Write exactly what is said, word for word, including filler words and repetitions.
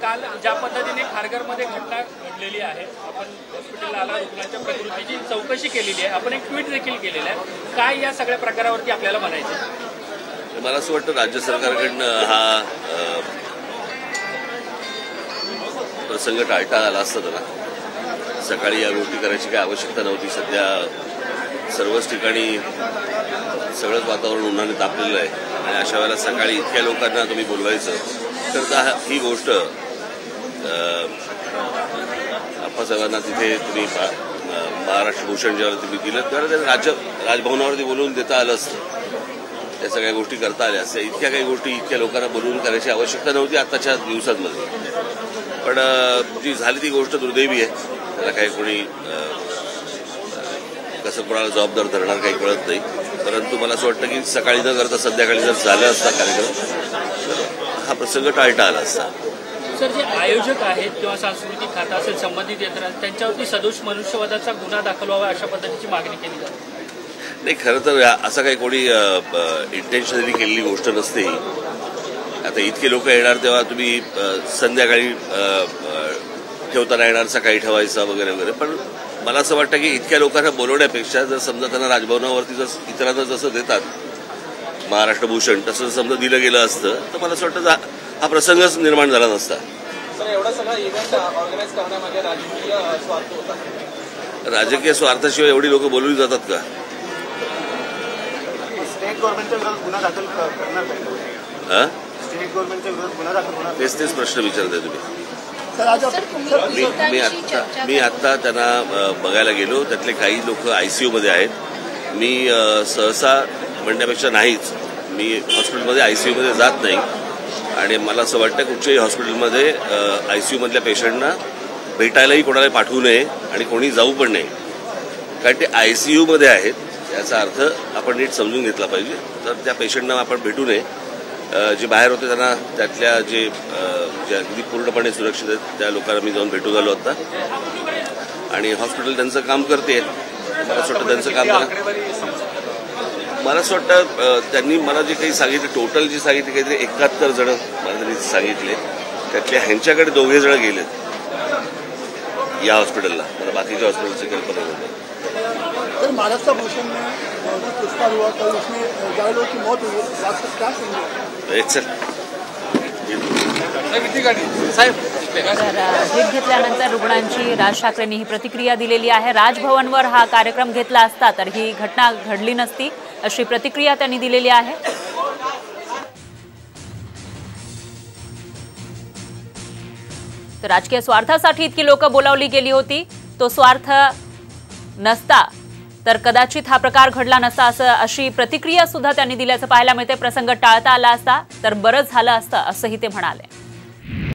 काल ज्या पद्धतीने खारघरमध्ये घटना घडलेली आहे, आपण हॉस्पिटलला आला, रुग्णाच्या प्रकृतीची चौकशी केलेली आहे, आपण एक ट्विट देखील केलेलं आहे, काय या सगळ्या प्रकारावरती आपल्याला म्हणायचं? मला असं वाटतं राज्य सरकारकडनं हा प्रसंग टाळता आला असता त्याला. सकाळी या गोष्टी करायची काही आवश्यकता नव्हती. सध्या सर्वच ठिकाणी सगळंच वातावरण उन्हाने तापलेलं आहे आणि अशा वेळेला सकाळी इतक्या लोकांना तुम्ही बोलवायचं तर ही गोष्ट आप्पासाहेबांना तिथे तुम्ही महाराष्ट्र भूषण ज्याला तुम्ही दिलं तर राज्य राजभवनावरती बोलवून देता आलं असतं. या सगळ्या गोष्टी करता आल्या असत्या. इतक्या काही गोष्टी इतक्या लोकांना बोलवून करायची आवश्यकता नव्हती आताच्या दिवसांमध्ये. पण जी झाली ती गोष्ट दुर्दैवी आहे. त्याला काही कोणी कसं कोणाला जबाबदार धरणार काही कळत नाही. परंतु मला असं वाटतं की सकाळी न करता संध्याकाळी जर झाला असता कार्यक्रम तर हा प्रसंग टाळता आला असता. सर, जे आयोजक आहेत किंवा सांस्कृतिक खाता असेल संबंधित यंत्रणा त्यांच्यावरती सदोष मनुष्यवधाचा गुन्हा दाखल व्हावा अशा पद्धतीची मागणी केली जाते. नाही, खरं तर असं काही कोणी इंटेन्शनली केलेली गोष्ट नसते. आता इतके लोक येणार तेव्हा तुम्ही संध्याकाळी ठेवताना येणार, सकाळी ठेवायचा वगैरे वगैरे. पण मला असं वाटतं की इतक्या लोकांना बोलवण्यापेक्षा जर समजा त्यांना राजभवनावरती जर इतरांना जसं देतात महाराष्ट्र भूषण तसं समजा दिलं गेलं असतं तर मला असं वाटतं हा प्रसंगच निर्माण झाला नसता. एवढा सगळा इव्हेंट ऑर्गनाईज करण्यामध्ये राजकीय स्वार्थ होता. राजकीय स्वार्थाशिवाय एवढी लोक बोलवली जातात का? स्टेट गव्हर्नमेंटच्या विरोधात गुन्हा दाखल करणार का? स्टेट गव्हर्नमेंटच्या विरोधात गुन्हा दाखल होणार? तेच तेच प्रश्न विचारताय तुम्ही. मी मी आता मी आता त्यांना बघायला गेलो. त्यातले काही लोक आयसीयू मध्ये आहेत. मी सहसा म्हणण्यापेक्षा नाहीच, मी हॉस्पिटलमध्ये आयसीयू मध्ये जात नाही आणि मला असं वाटतं कुठच्याही हॉस्पिटलमध्ये आयसीयू मधल्या पेशंटना भेटायलाही कोणाला पाठवू नये आणि कोणी जाऊ पण नये. कारण ते आयसीयू मध्ये आहेत याचा अर्थ आपण नीट समजून घेतला पाहिजे. तर त्या पेशंटना आपण भेटू नये. जे बाहेर होते त्यांना त्यातल्या जे जे अगदी पूर्णपणे सुरक्षित आहेत त्या लोकांना मी जाऊन भेटून आलो होता आणि हॉस्पिटल त्यांचं काम करते. मला असं वाटतं त्यांचं काम मला असं वाटतं त्यांनी मला जे काही सांगितलं टोटल जे सांगितले काहीतरी एकाहत्तर जण मला त्यांनी सांगितले. त्यातले ह्यांच्याकडे दोघे जण गेलेत या हॉस्पिटलला. मला बाकीच्या हॉस्पिटलची कल्पना नव्हती. सर, महाराष्ट्र भूषण में पुष्पा हुआ कल, उसमें ग्यारह लोगों की मौत हुई. क्या एक सर तर हिट घेतल्यानंतर रुग्णांची राज ठाकरेंनी ही प्रतिक्रिया दिलेली आहे. राजभवनवर हा कार्यक्रम घेतला असता तर ही घटना घडली नसती अशी प्रतिक्रिया त्यांनी दिलेली आहे. तर राजकीय स्वार्थासाठी इतकी लोक बोलावली गेली होती. तो स्वार्थ नसता तर कदाचित हा प्रकार घडला नसता असं अशी प्रतिक्रिया सुद्धा त्यांनी दिल्याचं पाहायला मिळते. प्रसंग टाळता आला असता तर बरंच झालं असतं असंही ते म्हणाले.